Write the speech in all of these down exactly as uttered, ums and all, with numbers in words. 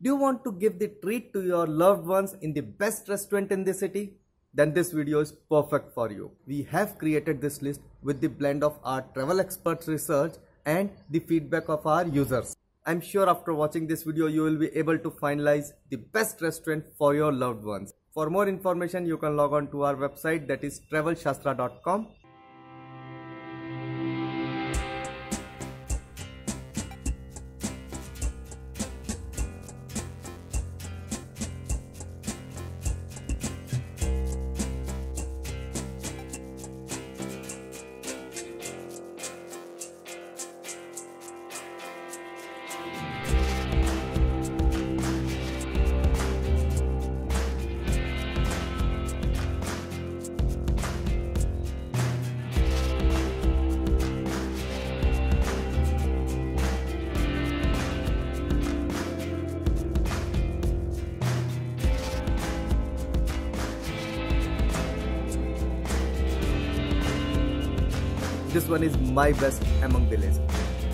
Do you want to give the treat to your loved ones in the best restaurant in the city? Then this video is perfect for you. We have created this list with the blend of our travel experts research and the feedback of our users. I'm sure after watching this video you will be able to finalize the best restaurant for your loved ones. For more information you can log on to our website, that is travel shastra dot com. This one is my best among the list.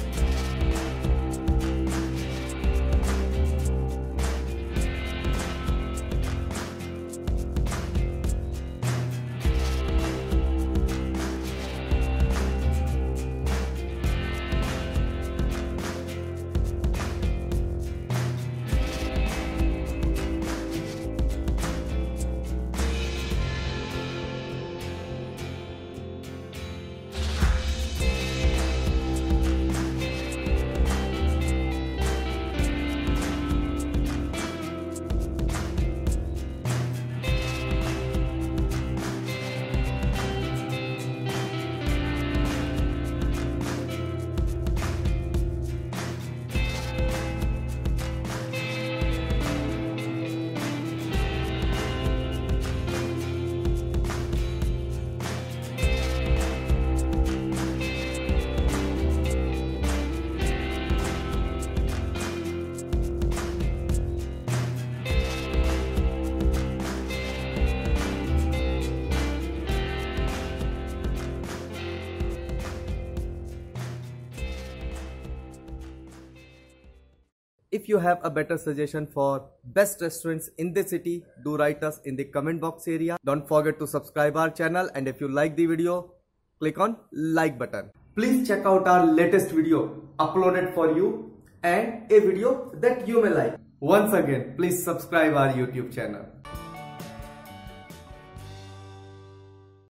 If you have a better suggestion for best restaurants in the city, do write us in the comment box area. Don't forget to subscribe our channel, and if you like the video, click on like button. Please check out our latest video uploaded for you and a video that you may like. Once again, please subscribe our YouTube channel.